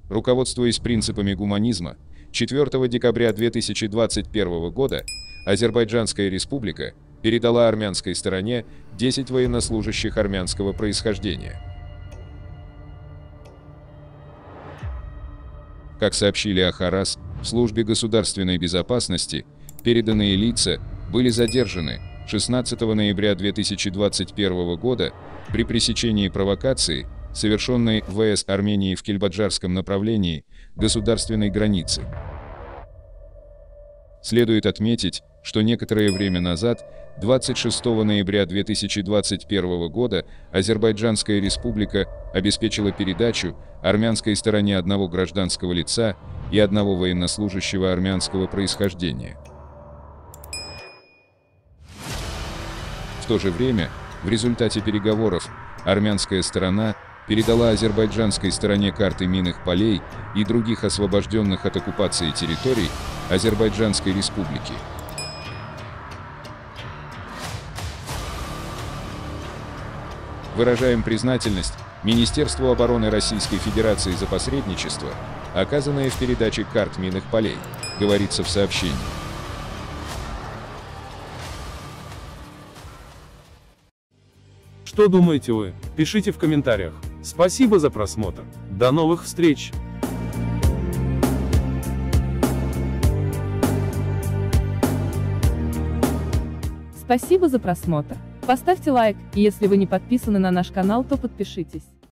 Руководствуясь принципами гуманизма, 4 декабря 2021 года Азербайджанская республика передала армянской стороне 10 военнослужащих армянского происхождения. Как сообщили Ахарас, в службе государственной безопасности переданные лица были задержаны 16 ноября 2021 года при пресечении провокации, совершенной ВС Армении в Кельбаджарском направлении государственной границы. Следует отметить, что некоторое время назад, 26 ноября 2021 года, Азербайджанская республика обеспечила передачу армянской стороне одного гражданского лица и одного военнослужащего армянского происхождения. В то же время, в результате переговоров, армянская сторона передала азербайджанской стороне карты минных полей и других освобожденных от оккупации территорий Азербайджанской республики. Выражаем признательность Министерству обороны Российской Федерации за посредничество, оказанное в передаче карт минных полей, говорится в сообщении. Что думаете вы? Пишите в комментариях. Спасибо за просмотр. До новых встреч! Спасибо за просмотр. Поставьте лайк, и если вы не подписаны на наш канал, то подпишитесь.